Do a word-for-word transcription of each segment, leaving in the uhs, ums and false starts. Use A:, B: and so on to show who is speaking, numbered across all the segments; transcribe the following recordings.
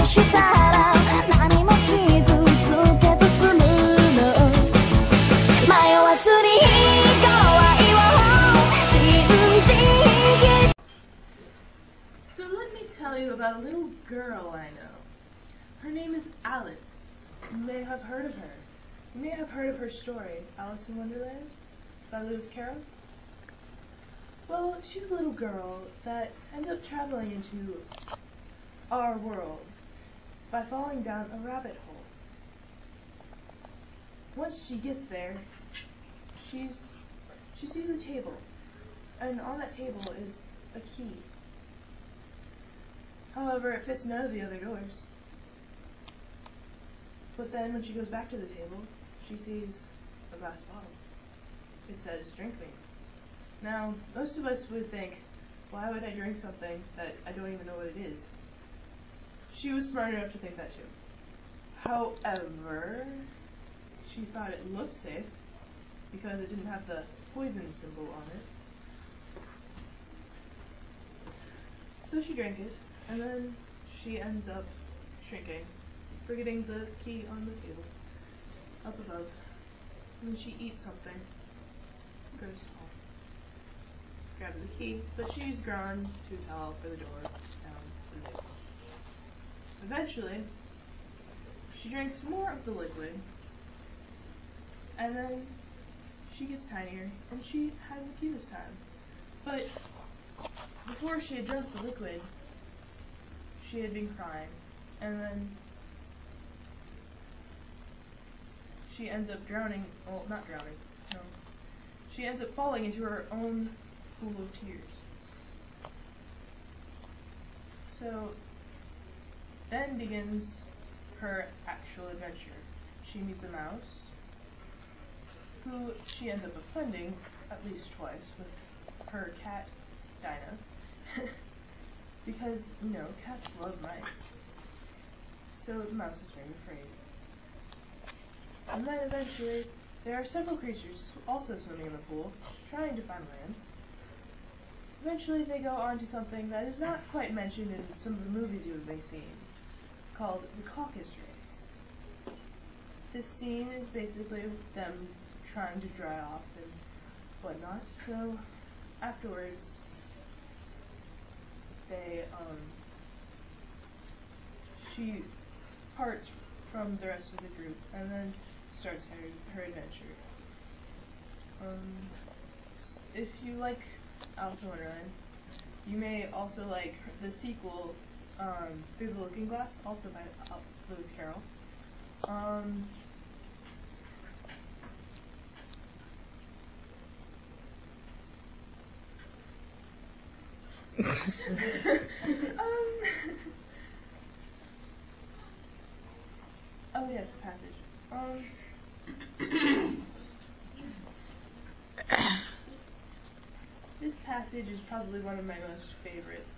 A: したら何も傷つけず済むの迷わずに頃合いを信じ
B: So let me tell you about a little girl I know. Her name is Alice. You may have heard of her. You may have heard of her story, Alice in Wonderland, by Lewis Caroll. Well, she's a little girl that ends up traveling into our world by falling down a rabbit hole. Once she gets there, she's she sees a table, and on that table is a key. However, it fits none of the other doors. But then when she goes back to the table, she sees a glass bottle. It says, "Drink me." Now, most of us would think, why would I drink something that I don't even know what it is? She was smart enough to think that too. However, she thought it looked safe because it didn't have the poison symbol on it. So she drank it, and then she ends up shrinking, forgetting the key on the table, up above. And then she eats something, goes home, grabs the key, but she's grown too tall for the door down the table. Eventually, she drinks more of the liquid, and then she gets tinier, and she has the key this time. But before she had drunk the liquid, she had been crying, and then she ends up drowning, well, not drowning, no. She ends up falling into her own pool of tears. So, then begins her actual adventure. She meets a mouse, who she ends up offending at least twice with her cat, Dinah, because, you know, cats love mice. So the mouse is very afraid. And then eventually, there are several creatures also swimming in the pool, trying to find land. Eventually they go on to something that is not quite mentioned in some of the movies you have seen, called the caucus race. This scene is basically them trying to dry off and whatnot, so afterwards they, um, she parts from the rest of the group and then starts her, her adventure. Um, if you like Alice in Wonderland, you may also like the sequel, um, Through the Looking Glass, also by uh, Lewis Caroll. Um, um, oh yes, passage. Um, this passage is probably one of my most favorites.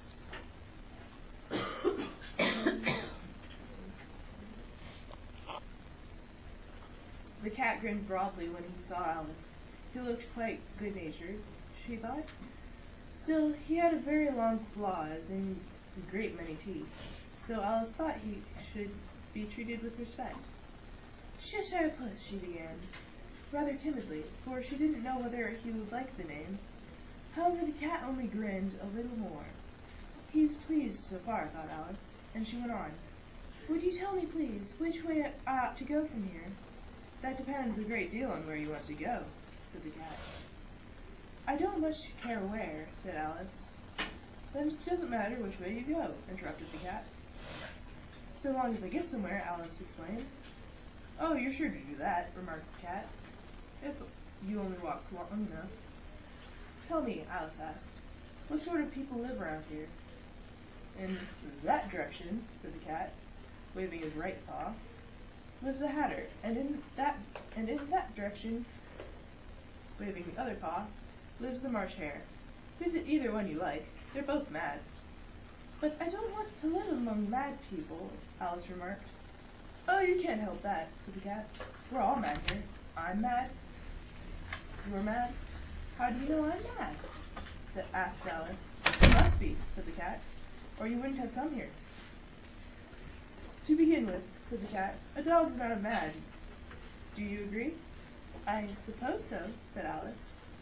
B: The cat grinned broadly when he saw Alice. He looked quite good-natured, she thought. Still, he had a very long claw, as in a great many teeth, so Alice thought he should be treated with respect. "Cheshire Puss," she began, rather timidly, for she didn't know whether he would like the name. However, the cat only grinned a little more. "He's pleased so far," thought Alice, and she went on. "Would you tell me, please, which way I ought to go from here?" "That depends a great deal on where you want to go," said the cat. "I don't much care where," said Alice. "Then it doesn't matter which way you go," interrupted the cat. "So long as I get somewhere," Alice explained. "Oh, you're sure to do that," remarked the cat, "if you only walk long enough." "Tell me," Alice asked, "what sort of people live around here?" "In that direction," said the cat, waving his right paw, "lives the Hatter, and in that and in that direction," waving the other paw, "lives the Marsh Hare. Visit either one you like. They're both mad." "But I don't want to live among mad people," Alice remarked. "Oh, you can't help that," said the cat. "We're all mad here. I'm mad. You're mad. How do you know I'm mad?" said, asked Alice. "You must be," said the cat, "or you wouldn't have come here." To begin with, said the cat, a dog is not mad. Do you agree? I suppose so, said Alice.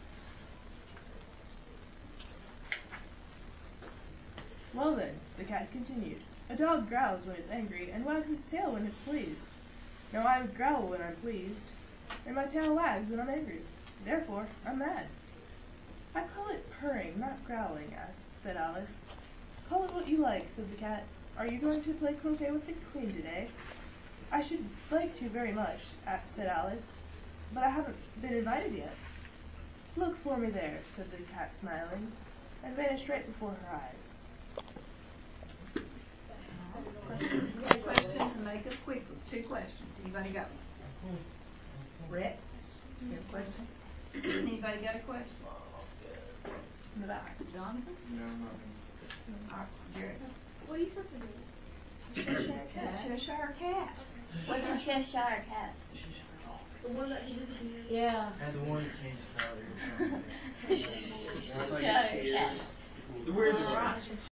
B: Well then, the cat continued, a dog growls when it's angry and wags its tail when it's pleased. Now I would growl when I'm pleased, and my tail wags when I'm angry. Therefore, I'm mad. I call it purring, not growling, asked, said Alice. Call it what you like, said the cat. Are you going to play croquet with the queen today? I should like to very much, said Alice, but I haven't been invited yet. Look for me there, said the cat, smiling, and vanished right before her eyes.
C: You got questions? Make us quick. Two questions. Anybody got one? Rick, you have questions? Anybody got a question? In the back. Jonathan?
B: No, no.
C: All right, Jerry.
A: What are you supposed to do?
B: Cheshire Cat.
C: Cheshire Cat.
A: What's a Cheshire Cat? The one that disappeared.
C: Yeah.
D: And the one that changed color.
A: Cheshire Cat.
D: The weirdest.